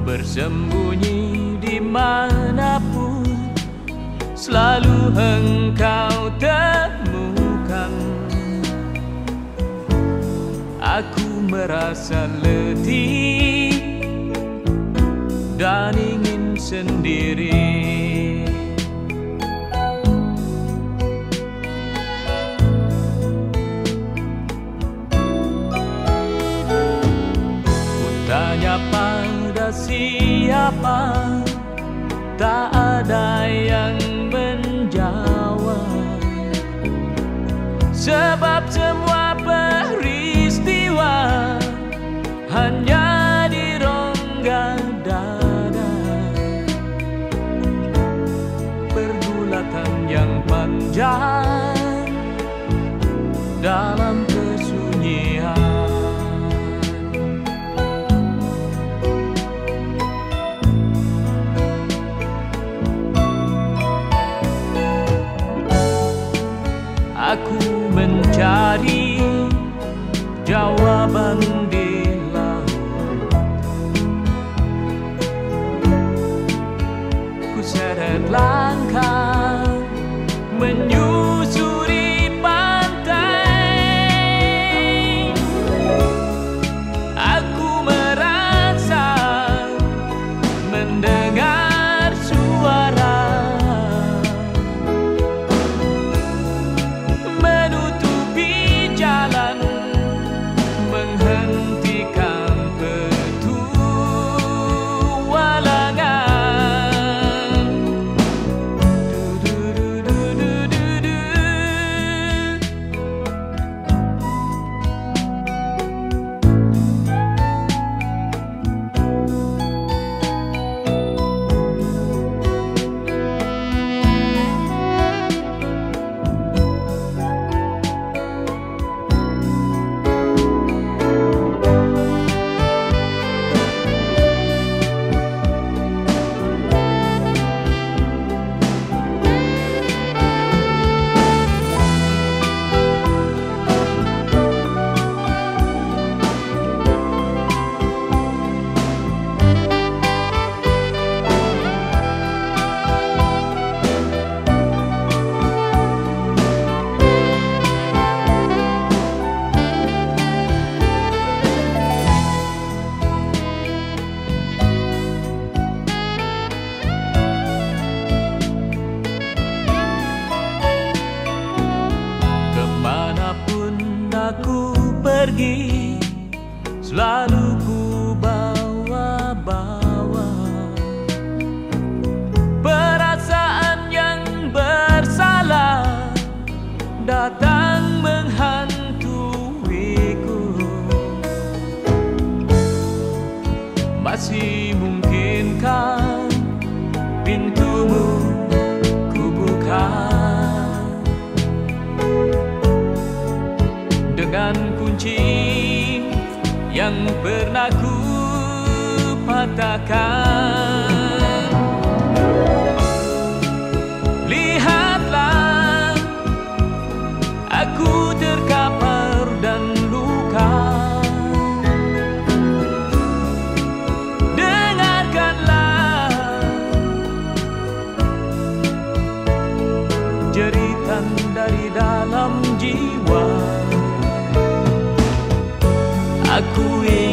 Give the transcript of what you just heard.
bersembunyi dimanapun, selalu engkau temukan. Aku merasa letih dan ingin sendiri. Tanya pada siapa, tak ada yang menjawab. Sebab semua peristiwa hanya di rongga dada. Pergulatan yang panjang dalam kesunyian. Aku mencari jawaban di laut. Ku seret langkah menyusuri pantai. Aku merasa mendengar suara menghentikan petualangan. Aku pergi, selalu ku bawa-bawa perasaan yang bersalah datang menghantuiku. Masih mungkinkah pintumu ku buka dengan kunci yang pernah ku patahkan? Lihatlah, aku terkapar dan luka. Dengarkanlah jeritan dari dalam jiwa. Aku